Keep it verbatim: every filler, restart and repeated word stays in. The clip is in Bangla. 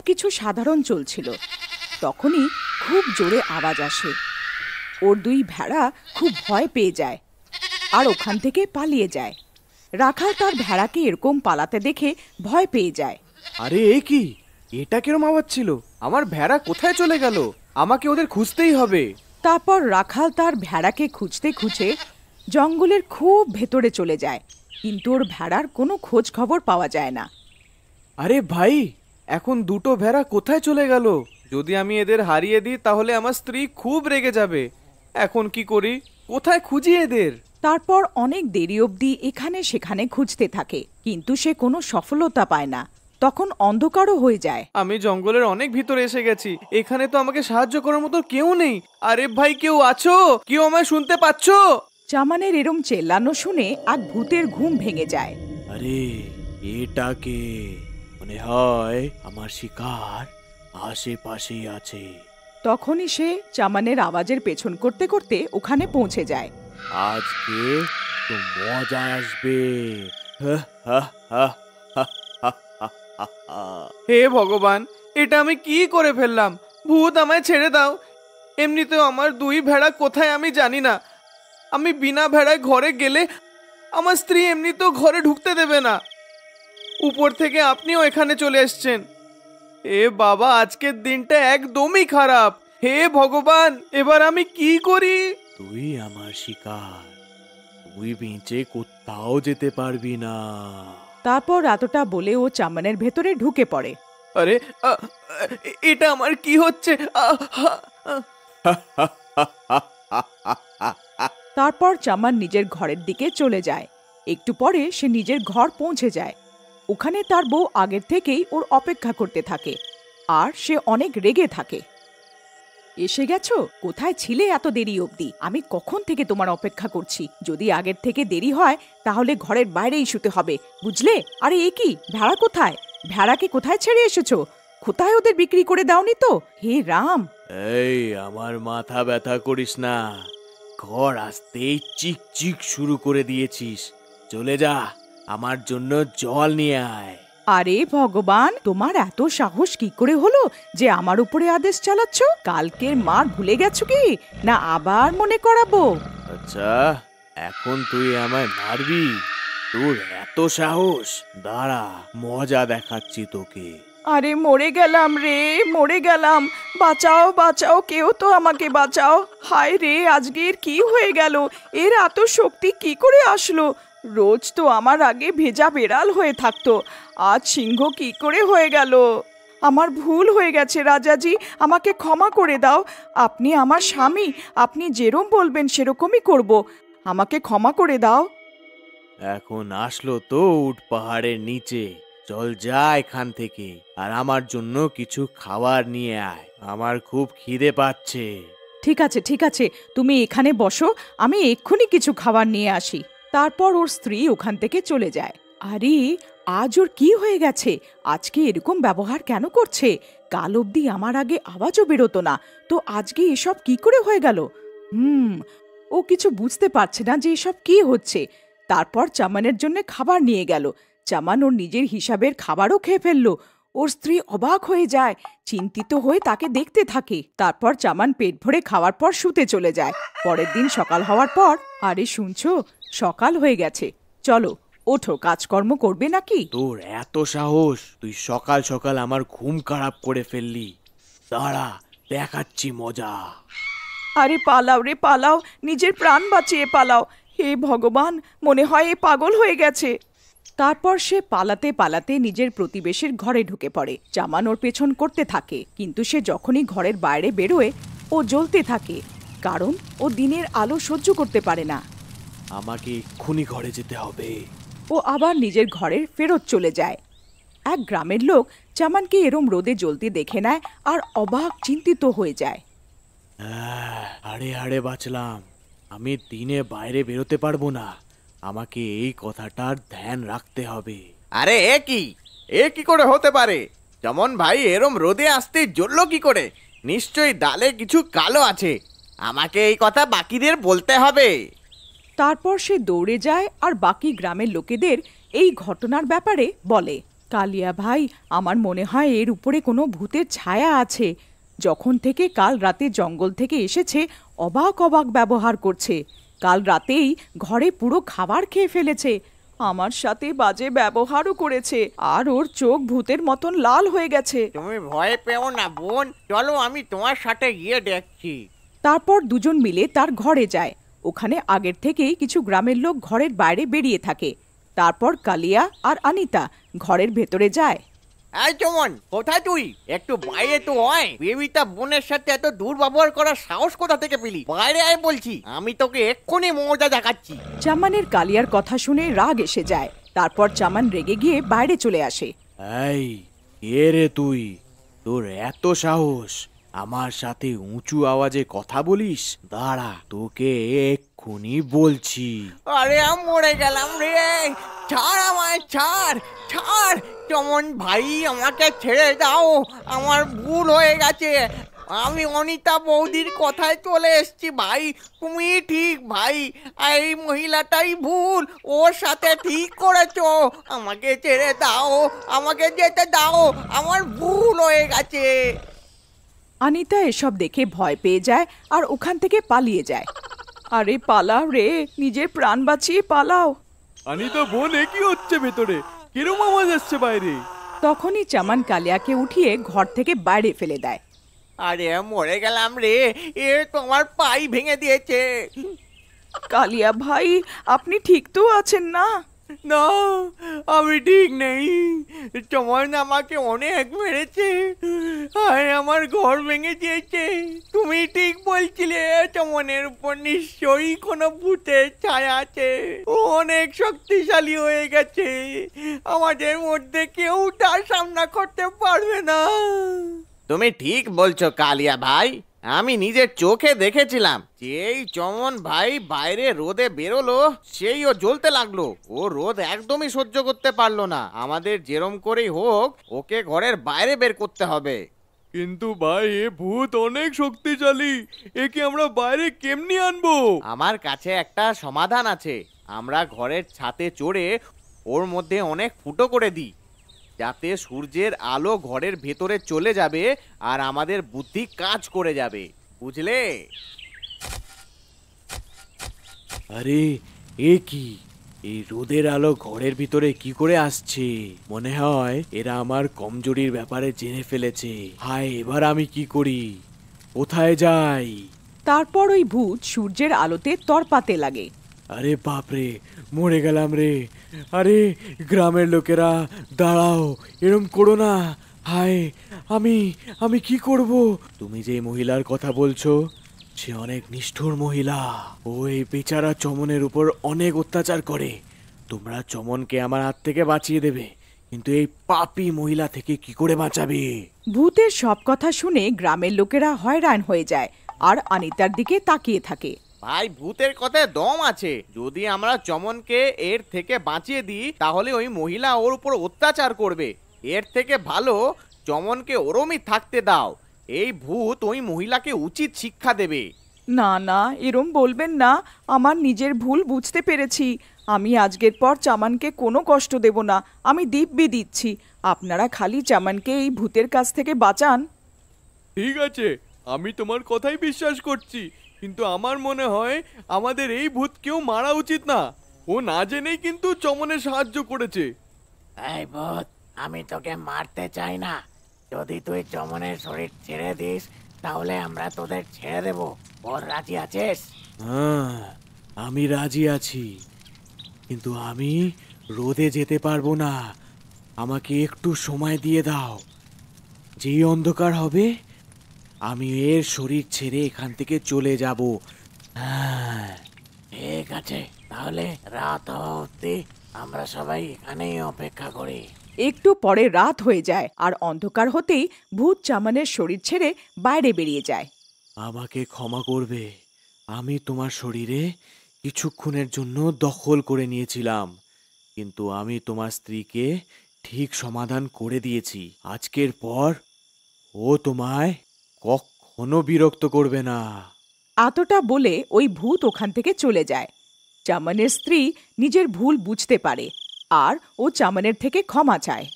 সবকিছু সাধারণ চলছিল। তখনই খুব জোরে আওয়াজ আসে। ওর দুই ভেড়া খুব ভয় পেয়ে যায় আর ওখান থেকে পালিয়ে যায়। রাখাল তার ভেড়াকে এরকম পালাতে দেখে ভয় পেয়ে যায়। আরে এ কি, এটা কিরম আওয়াজ ছিল? আমার ভেড়া কোথায় চলে গেল? আমাকে ওদের খুঁজতেই হবে। তারপর রাখাল তার ভেড়াকে খুঁজতে খুঁজে জঙ্গলের খুব ভেতরে চলে যায়, কিন্তু ওর ভেড়ার কোনো খোঁজ খবর পাওয়া যায় না। আরে ভাই, এখন দুটো ভেড়া কোথায় চলে গেল? যদি আমি এদের হারিয়ে দিই তাহলে আমার স্ত্রী খুব রেগে যাবে। এখন কি করি? কোথায় খুঁজি এদের? তারপর অনেক দেরি অবধি এখানে সেখানে খুঁজতে থাকে, কিন্তু সে কোনো সফলতা পায় না। তখন অন্ধকারও হয়ে যায়। আমি জঙ্গলের অনেক ভিতরে এসে গেছি, এখানে তো আমাকে সাহায্য করার মতো কেউ নেই। আরে ভাই, কেউ আছো? কেউ আমায় শুনতে পাচ্ছো? চামানের এরম চেল্লানো শুনে এক ভূতের ঘুম ভেঙে যায়। আরে এটা কে? মনে হয় আমার শিকার আশেপাশেই আছে। তখনই সে চামানের আওয়াজের পেছন করতে করতে ওখানে পৌঁছে যায়। আজকে তো মজা আসবে। হে ভগবান, এটা আমি কি করে ফেললাম? ভূত, আমায় ছেড়ে দাও। এমনিতেও আমার দুই ভেড়া কোথায় আমি জানি না। আমি বিনা ভেড়ায় ঘরে গেলে আমার স্ত্রী এমনিতেও ঘরে ঢুকতে দেবে না। উপর থেকে আপনিও এখানে চলে এসছেন। এ বাবা, আজকের দিনটা একদমই খারাপ। হে ভগবান, এবার আমি কি করি? তুই আমার শিকার, তুই বেঁচে কোথাও যেতে পারবি না। তারপর এতটা বলে ও চামানের ভেতরে ঢুকে পড়ে। আরে, এটা আমার কি হচ্ছে? তারপর চামান নিজের ঘরের দিকে চলে যায়। একটু পরে সে নিজের ঘর পৌঁছে যায়। ওখানে তার বউ আগের থেকেই ওর অপেক্ষা করতে থাকে, আর সে অনেক রেগে থাকে। এসে গেছো? কোথায় ছিলে এত দেরি অবধি? আমি কখন থেকে তোমার অপেক্ষা করছি। যদি আগের থেকে দেরি হয় তাহলে ঘরের বাইরেই শুতে হবে, বুঝলে? আরে এ কি, ভেড়া কোথায়? ভেড়াকে কোথায় ছেড়ে এসেছো? কোথায় ওদের বিক্রি করে দাওনি তো? হে রাম! এই, আমার মাথা ব্যথা করিস না। ঘর আসতেই চিক চিক শুরু করে দিয়েছিস। চলে যা, আমার জন্য জল নিয়ে আয়। আরে ভগবান, তোমার এত সাহস কি করে হলো যে আমার উপরে আদেশ চালাচ্ছ? কালকের মার ভুলে গেছো কি না আবার মনে করাবো? আচ্ছা, এখন তুই আমায় মারবি? তোর এত সাহস? দাঁড়া, মজা দেখাচ্ছি তোকে। আরে মরে গেলাম রে, মরে গেলাম। বাঁচাও বাঁচাও, কেউ তো আমাকে বাঁচাও। হায় রে, আজকের কি হয়ে গেল? এর এত শক্তি কি করে আসলো? রোজ তো আমার আগে ভেজা বেড়াল হয়ে থাকতো, আজ সিংহ কি করে হয়ে গেল? আমার ভুল হয়ে গেছে রাজাজি, আমাকে ক্ষমা করে দাও। আপনি আমার স্বামী, আপনি যেরকম বলবেন সেরকমই করব। আমাকে ক্ষমা করে দাও। এখন আসলো তো উট পাহাড়ের নিচে। চল যা এখান থেকে, আর আমার জন্য কিছু খাবার নিয়ে আয়। আমার খুব খিদে পাচ্ছে। ঠিক আছে ঠিক আছে, তুমি এখানে বসো, আমি এক্ষুনি কিছু খাবার নিয়ে আসি। তারপর ওর স্ত্রী ওখান থেকে চলে যায়। আরে আজ ওর কি হয়ে গেছে? আজকে এরকম ব্যবহার কেন করছে? কাল অবধি আমার আগে আওয়াজও বেরোতো না, তো আজকে এসব কি করে হয়ে গেল? হুম ও কিছু বুঝতে পারছে না যে এসব কি হচ্ছে। তারপর চামানের জন্য খাবার নিয়ে গেল। চামান ওর নিজের হিসাবের খাবারও খেয়ে ফেললো। ওর স্ত্রী অবাক হয়ে যায়, চিন্তিত হয়ে তাকে দেখতে থাকে। তারপর চামান পেট ভরে খাওয়ার পর শুতে চলে যায়। পরের দিন সকাল হওয়ার পর, আরে শুনছো, সকাল হয়ে গেছে, চলো ওঠো, কাজকর্ম করবে নাকি? তোর এত সাহস? তুই সকাল সকাল আমার ঘুম খারাপ করে ফেললি। দাঁড়া, দেখাচ্ছি মজা। আরে পালাও রে পালাও, নিজের প্রাণ বাঁচিয়ে পালাও। হে ভগবান, মনে হয় এ পাগল হয়ে গেছে। তারপর সে পালাতে পালাতে নিজের প্রতিবেশীর ঘরে ঢুকে পড়ে। চামান ওর পেছন করতে থাকে, কিন্তু সে যখনই ঘরের বাইরে বেরোয় ও জ্বলতে থাকে, কারণ ও দিনের আলো সহ্য করতে পারে না। আমাকে এক্ষুনি ঘরে যেতে হবে। ও আবার নিজের ঘরে ফেরত চলে যায়। এক গ্রামের লোক চামানকে এরম রোদে জ্বলতে দেখে নেয় আর অবাক চিন্তিত হয়ে যায়। হাড়ে হাড়ে বাঁচলাম, আমি দিনে বাইরে বেরোতে পারবো না। আমাকে এই কথাটার ধ্যান রাখতে হবে। আরে এ কি, এ কি করে হতে পারে? যেমন ভাই এরম রোদে আসতে জ্বললো কি করে? নিশ্চয়ই ডালে কিছু কালো আছে। আমাকে এই কথা বাকিদের বলতে হবে। তারপর সে দৌড়ে যায় আর বাকি গ্রামের লোকেদের এই ঘটনার ব্যাপারে বলে। কালিয়া ভাই, আমার মনে হয় এর উপরে কোনো ভূতের ছায়া আছে। যখন থেকে কাল রাতে জঙ্গল থেকে এসেছে অবাক অবাক ব্যবহার করছে। কাল রাতেই ঘরে পুরো খাবার খেয়ে ফেলেছে, আমার সাথে বাজে ব্যবহারও করেছে, আর ওর চোখ ভূতের মতন লাল হয়ে গেছে। তুমি ভয় পেও না বোন, চলো আমি তোমার সাথে গিয়ে দেখছি। তারপর দুজন মিলে তার ঘরে যায়। ওখানে আগের থেকেই কিছু গ্রামের লোক ঘরের বাইরে বেরিয়ে থাকে। তারপর কালিয়া আর আনিতা ঘরের ভেতরে যায়। এই চমন, কোথায় তুই? একটু বাইরে তো হয়। বেবিটা বোনের সাথে এত দুর্ব্যবহার করার সাহস কোথা থেকে পেলি? বাইরে আয় বলছি, আমি তোকে এক্ষুনি মজা দেখাচ্ছি। চামানের কালিয়ার কথা শুনে রাগ এসে যায়। তারপর চামান রেগে গিয়ে বাইরে চলে আসে। এই কে রে তুই? তোর এত সাহস আমার সাথে উঁচু আওয়াজে কথা বলিস? দাঁড়া, তোকে এক্ষুনি বলছি। আরে আমি মরে গেলাম রে, ছাড় আমায়, ছাড় ছাড়। চমন ভাই, আমাকে ছেড়ে দাও, আমার ভুল হয়ে গেছে। আমি অনিতা বৌদির কথায় চলে এসেছি ভাই। তুমি ঠিক ভাই, এই মহিলাটাই ভুল, ওর সাথে ঠিক করেছো। আমাকে ছেড়ে দাও, আমাকে যেতে দাও, আমার ভুল হয়ে গেছে। আনিতা এসব দেখে ভয় পেয়ে যায় আর ওখান থেকে পালিয়ে যায়। আরে পালাও রে, নিজের প্রাণ বাঁচিয়ে পালাও। আনিতা বোন, এ কি হচ্ছে ভেতরে? কিরম আওয়াজ আসছে বাইরে? তখনই চামান কালিয়াকে উঠিয়ে ঘর থেকে বাইরে ফেলে দেয়। আরে মরে গেলাম রে, এ তোমার পাই ভেঙে দিয়েছে। কালিয়া ভাই, আপনি ঠিক তো আছেন না? না, আমি ঠিক নেই। চমন আমাকে অনেক মেরেছে আর আমার ঘর ভেঙে দিয়েছে। তুমি ঠিক বলছিলে, চমনের উপর নিশ্চয়ই কোনো ভূতের ছায়া আছে। ও অনেক শক্তিশালী হয়ে গেছে, আমাদের মধ্যে কেউ তার সামনা করতে পারবে না। তুমি ঠিক বলছো কালিয়া ভাই, আমি নিজের চোখে দেখেছিলাম। যেই চমন ভাই বাইরে রোদে বেরোলো, সেই ও জ্বলতে লাগলো। ও রোদ একদমই সহ্য করতে পারলো না। আমাদের যেরম করেই হোক ওকে ঘরের বাইরে বের করতে হবে। কিন্তু ভাই, এ ভূত অনেক শক্তিশালী, একে আমরা বাইরে কেমনি আনবো? আমার কাছে একটা সমাধান আছে। আমরা ঘরের ছাদে চড়ে ওর মধ্যে অনেক ফুটো করে দিই, যাতে সূর্যের আলো ঘরের ভেতরে চলে যাবে আর আমাদের বুদ্ধি কাজ করে যাবে, বুঝলে? আরে এ কি? এই রোদের আলো ঘরের ভিতরে কি করে আসছে? মনে হয় এরা আমার কমজোরির ব্যাপারে জেনে ফেলেছে। হায়, এবার আমি কি করি? কোথায় যাই? তারপর ওই ভূত সূর্যের আলোতে তরপাতে লাগে। আরে বাপরে, মরে গেলাম রে। আরে গ্রামের লোকেরা, দাঁড়াও, এরম করো না। হায়, আমি আমি কি করব? তুমি যে মহিলার কথা বলছো, সে অনেক নিষ্ঠুর মহিলা। ও এই বেচারা চমনের উপর অনেক অত্যাচার করে। তোমরা চমনকে আমার হাত থেকে বাঁচিয়ে দেবে, কিন্তু এই পাপী মহিলা থেকে কি করে বাঁচাবে? ভূতের সব কথা শুনে গ্রামের লোকেরা হয়রান হয়ে যায় আর আনিতার দিকে তাকিয়ে থাকে। ভাই, ভূতের কথায় দম আছে। যদি আমরা চমনকে এর থেকে বাঁচিয়ে দিই, তাহলে ওই মহিলা ওর উপর অত্যাচার করবে। এর থেকে ভালো চমনকে ওরমই থাকতে দাও। এই ভূত ওই মহিলাকে উচিত শিক্ষা দেবে। না না, এরম বলবেন না। আমার নিজের ভুল বুঝতে পেরেছি। আমি আজকের পর চামানকে কোনো কষ্ট দেব না। আমি দিব্যি দিচ্ছি, আপনারা খালি চামানকে এই ভূতের কাছ থেকে বাঁচান। ঠিক আছে, আমি তোমার কথাই বিশ্বাস করছি, কিন্তু আমার মনে হয় আমাদের এই ভূতকেও মারা উচিত না। ও না জেনেই কিন্তু চমনে সাহায্য করেছে। এই ভূত, আমি তোকে মারতে চাই না। যদি তুই চমনের শরীর ছেড়ে দিস, তাহলে আমরা তোদের ছেড়ে দেব। ওর রাজি আছিস? হ্যাঁ, আমি রাজি আছি, কিন্তু আমি রোদে যেতে পারবো না। আমাকে একটু সময় দিয়ে দাও। যেই অন্ধকার হবে, আমি এর শরীর ছেড়ে এখান থেকে চলে যাব। হ্যাঁ, ঠিক আছে, তাহলে রাত হওয়া অবধি আমরা সবাই এখানেই অপেক্ষা করি। একটু পরে রাত হয়ে যায় আর অন্ধকার হতেই ভূত চামানের শরীর ছেড়ে বাইরে বেরিয়ে যায়। আমাকে ক্ষমা করবে। আমি তোমার শরীরে কিছুক্ষণের জন্য দখল করে নিয়েছিলাম, কিন্তু আমি তোমার স্ত্রীকে ঠিক সমাধান করে দিয়েছি। আজকের পর ও তোমায় কখনো বিরক্ত করবে না। এতটা বলে ওই ভূত ওখান থেকে চলে যায়। চামানের স্ত্রী নিজের ভুল বুঝতে পারে আর ও চামানের থেকে ক্ষমা চায়।